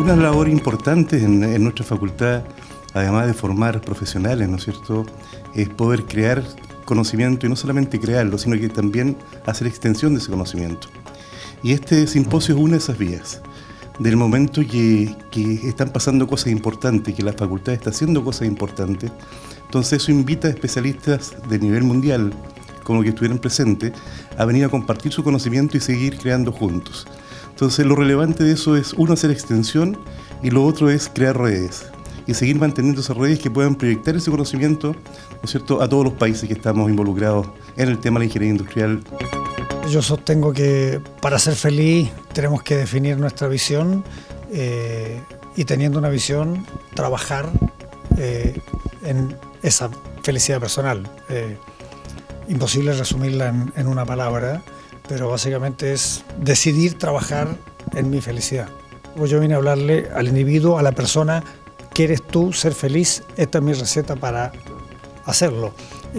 Una labor importante en nuestra facultad, además de formar profesionales, ¿no es cierto?, es poder crear conocimiento y no solamente crearlo, sino que también hacer extensión de ese conocimiento. Y este simposio es una de esas vías. Del momento que están pasando cosas importantes, que la facultad está haciendo cosas importantes, entonces eso invita a especialistas de nivel mundial, como que estuvieran presentes, a venir a compartir su conocimiento y seguir creando juntos. Entonces lo relevante de eso es, uno, hacer extensión, y lo otro es crear redes y seguir manteniendo esas redes que puedan proyectar ese conocimiento, ¿no es cierto?, a todos los países que estamos involucrados en el tema de la ingeniería industrial. Yo sostengo que para ser feliz tenemos que definir nuestra visión y teniendo una visión, trabajar en esa felicidad personal. Imposible resumirla en una palabra, pero básicamente es decidir trabajar en mi felicidad. Yo vine a hablarle al individuo, a la persona: ¿quieres tú ser feliz? Esta es mi receta para hacerlo.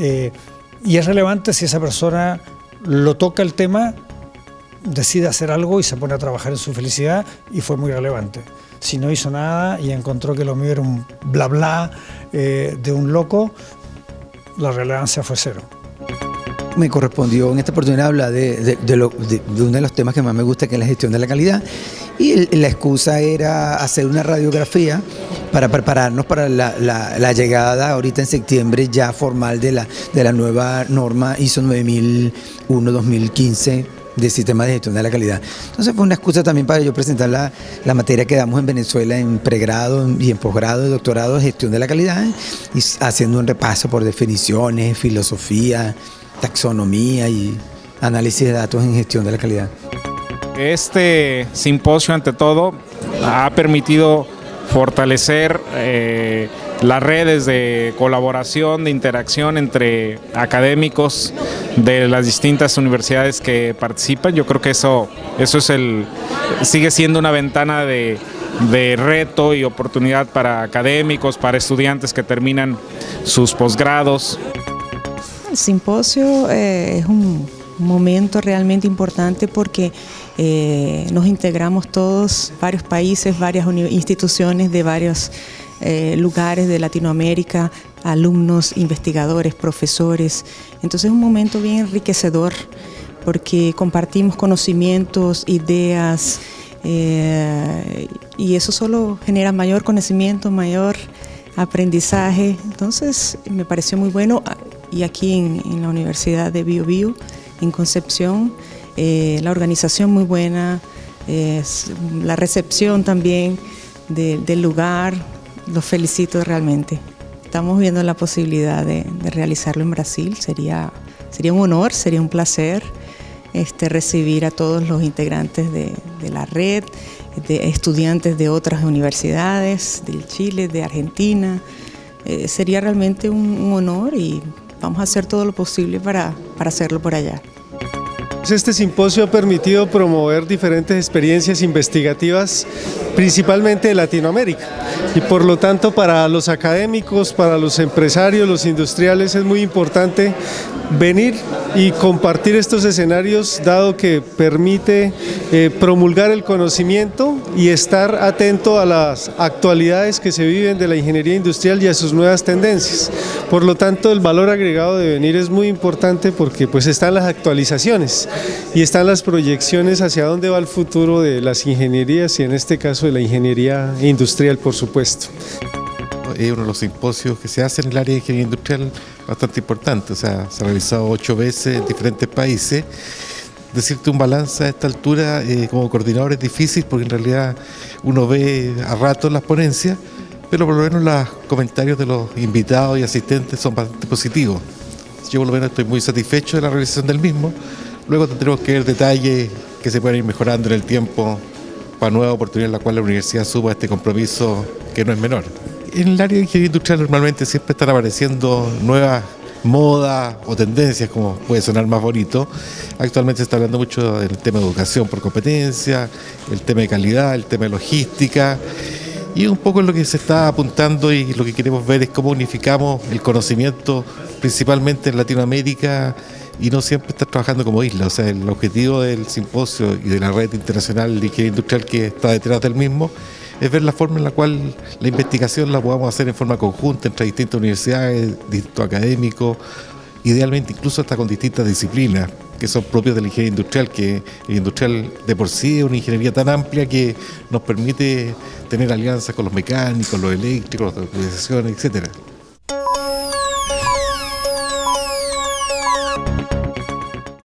Y es relevante si esa persona lo toca el tema, decide hacer algo y se pone a trabajar en su felicidad, y fue muy relevante. Si no hizo nada y encontró que lo mío era un bla bla de un loco, la relevancia fue cero. Me correspondió en esta oportunidad hablar de uno de los temas que más me gusta, que es la gestión de la calidad, y la excusa era hacer una radiografía para prepararnos para la llegada ahorita en septiembre ya formal de la nueva norma ISO 9001-2015 de sistema de gestión de la calidad. Entonces fue una excusa también para yo presentar la materia que damos en Venezuela en pregrado y en posgrado de doctorado de gestión de la calidad, y haciendo un repaso por definiciones, filosofía, taxonomía y análisis de datos en gestión de la calidad. Este simposio, ante todo, ha permitido fortalecer las redes de colaboración, de interacción entre académicos de las distintas universidades que participan. Yo creo que eso sigue siendo una ventana de reto y oportunidad para académicos, para estudiantes que terminan sus posgrados. El simposio es un momento realmente importante porque nos integramos todos, varios países, varias instituciones de varios lugares de Latinoamérica, alumnos, investigadores, profesores. Entonces es un momento bien enriquecedor porque compartimos conocimientos, ideas, y eso solo genera mayor conocimiento, mayor aprendizaje. Entonces me pareció muy bueno. Y aquí en la Universidad de Bio Bio, en Concepción, la organización muy buena, la recepción también del lugar, los felicito realmente. Estamos viendo la posibilidad de realizarlo en Brasil. Sería un honor, sería un placer recibir a todos los integrantes de la red, de estudiantes de otras universidades, del Chile, de Argentina. Sería realmente un honor y vamos a hacer todo lo posible para hacerlo por allá. Este simposio ha permitido promover diferentes experiencias investigativas, principalmente de Latinoamérica, y por lo tanto para los académicos, para los empresarios, los industriales, es muy importante venir y compartir estos escenarios, dado que permite promulgar el conocimiento y estar atento a las actualidades que se viven de la ingeniería industrial y a sus nuevas tendencias. Por lo tanto, el valor agregado de venir es muy importante porque pues están las actualizaciones y están las proyecciones hacia dónde va el futuro de las ingenierías y en este caso de la ingeniería industrial, por supuesto. Es uno de los simposios que se hacen en el área de ingeniería industrial bastante importante, o sea, se ha realizado 8 veces en diferentes países. Decirte un balance a esta altura como coordinador es difícil porque en realidad uno ve a ratos las ponencias, pero por lo menos los comentarios de los invitados y asistentes son bastante positivos. Yo por lo menos estoy muy satisfecho de la realización del mismo. Luego tendremos que ver detalles que se pueden ir mejorando en el tiempo para nuevas oportunidades en las cuales la universidad suba este compromiso que no es menor. En el área de ingeniería industrial normalmente siempre están apareciendo nuevas modas o tendencias, como puede sonar más bonito. Actualmente se está hablando mucho del tema de educación por competencia, el tema de calidad, el tema de logística, y un poco lo que se está apuntando y lo que queremos ver es cómo unificamos el conocimiento principalmente en Latinoamérica y no siempre estar trabajando como isla. O sea, el objetivo del simposio y de la red internacional de ingeniería industrial que está detrás del mismo es ver la forma en la cual la investigación la podamos hacer en forma conjunta entre distintas universidades, distintos académicos, idealmente incluso hasta con distintas disciplinas que son propios de la ingeniería industrial, que el industrial de por sí es una ingeniería tan amplia que nos permite tener alianzas con los mecánicos, los eléctricos, las automatizaciones, etcétera.